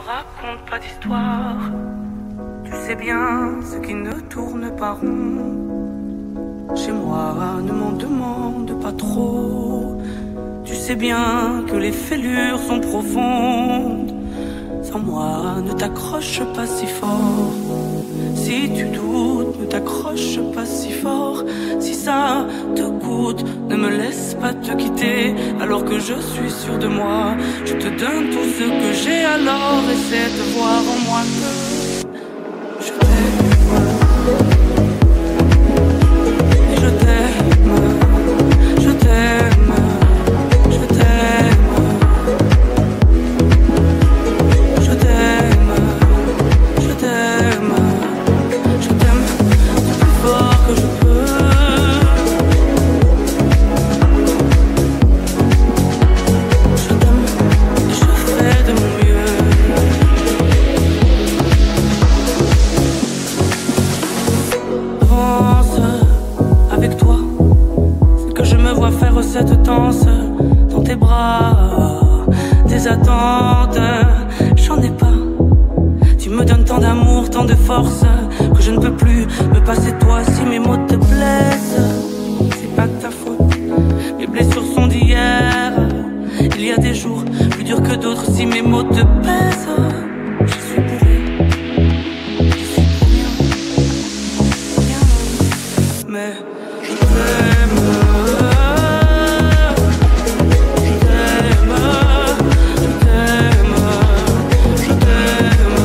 raconte pas d'histoire. Tu sais bien ce qui ne tourne pas rond. Chez moi, ne m'en demande pas trop. Tu sais bien que les fêlures sont profondes. Sans moi, ne t'accroche pas si fort. Si tu doutes, ne t'accroche pas si fort. Si ça te coûte, ne me laisse pas te quitter. Alors que je suis sûr de moi, je te donne tout ce que j'ai. Alors essaie de voir en moi que je t'aime. Et je t'aime. Je t'aime. Je t'aime. Je t'aime. Je t'aime. Je t'aime le plus fort que je peux. Je t'aime et je ferai de mon mieux. Avance avec toi, c'est que je me vois faire cette danse dans tes bras. Tes attentes, j'en ai pas. Tu me donnes tant d'amour, tant de force, que je ne peux plus me passer de toi. Si mes mots te blessent, c'est pas de ta faute. Mes blessures sont d'hier. Il y a des jours plus durs que d'autres. Si mes mots te pèsent, je suis pour rien. Je suis pour rien. Rien. Mais je t'aime. Je t'aime. Je t'aime. Je t'aime.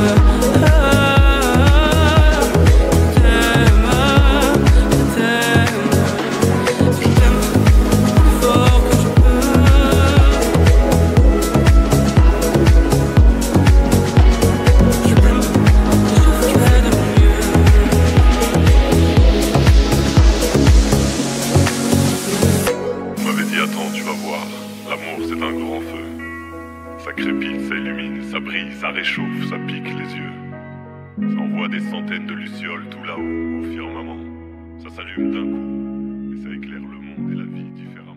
Ça crépite, ça illumine, ça brille, ça réchauffe, ça pique les yeux. Ça envoie des centaines de lucioles tout là-haut, au firmament. Ça s'allume d'un coup, et ça éclaire le monde et la vie différemment.